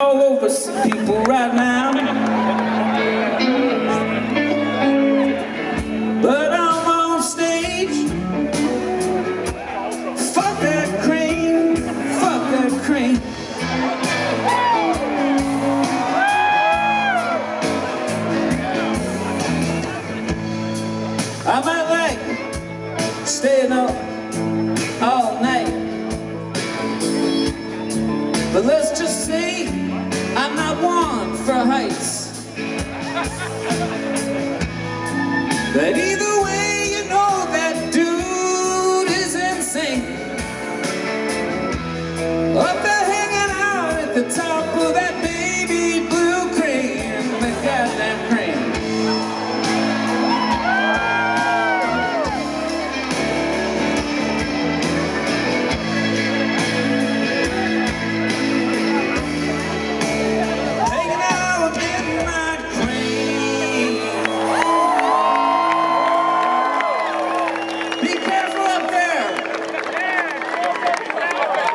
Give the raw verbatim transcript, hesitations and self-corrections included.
All over some people right now, but I'm on stage. Fuck that cream, fuck that cream. I might like staying up all night, but let's just say I'm not one for heights. But either way, you know that dude is insane. Up there hanging out at the top of that baby blue